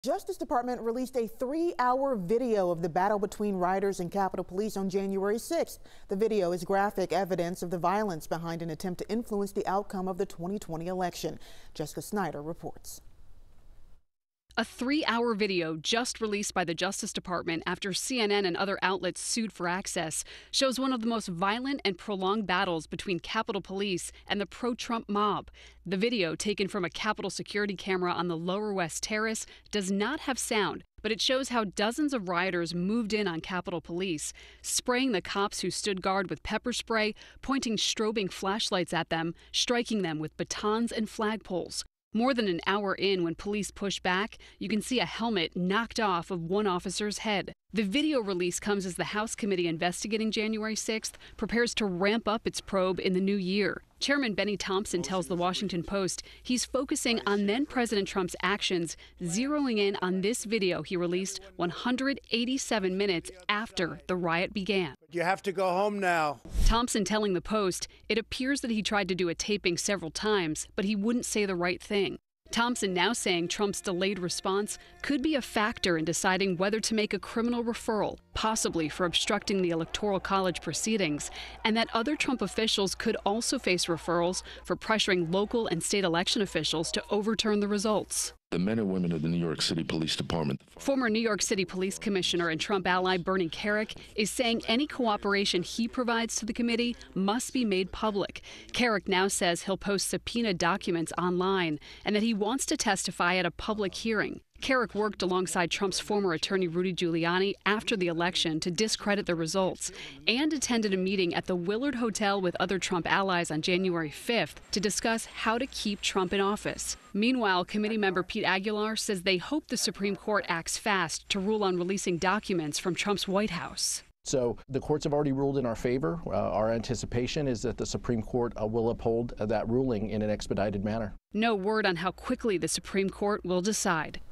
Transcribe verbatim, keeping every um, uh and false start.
Justice Department released a three-hour video of the battle between rioters and Capitol Police on January sixth. The video is graphic evidence of the violence behind an attempt to influence the outcome of the twenty twenty election. Jessica Snyder reports. A three-hour video just released by the Justice Department after C N N and other outlets sued for access shows one of the most violent and prolonged battles between Capitol Police and the pro-Trump mob. The video, taken from a Capitol security camera on the Lower West Terrace, does not have sound, but it shows how dozens of rioters moved in on Capitol Police, spraying the cops who stood guard with pepper spray, pointing strobing flashlights at them, striking them with batons and flagpoles. More than an hour in, when police push back, you can see a helmet knocked off of one officer's head. The video release comes as the House committee investigating January sixth prepares to ramp up its probe in the new year. Chairman Benny Thompson tells the Washington Post he's focusing on then-President Trump's actions, zeroing in on this video he released one hundred eighty-seven minutes after the riot began. You have to go home now. Thompson telling the Post it appears that he tried to do a taping several times, but he wouldn't say the right thing. Thompson now saying Trump's delayed response could be a factor in deciding whether to make a criminal referral, possibly for obstructing the Electoral College proceedings, and that other Trump officials could also face referrals for pressuring local and state election officials to overturn the results. The men and women of the New York City Police Department. Former New York City Police Commissioner and Trump ally Bernie Kerik is saying any cooperation he provides to the committee must be made public. Kerik now says he'll post subpoena documents online and that he wants to testify at a public hearing. Kerik worked alongside Trump's former attorney Rudy Giuliani after the election to discredit the results and attended a meeting at the Willard Hotel with other Trump allies on January fifth to discuss how to keep Trump in office. Meanwhile, committee member Pete Aguilar says they hope the Supreme Court acts fast to rule on releasing documents from Trump's White House. So the courts have already ruled in our favor. Uh, our anticipation is that the Supreme Court uh, will uphold uh, that ruling in an expedited manner. No word on how quickly the Supreme Court will decide.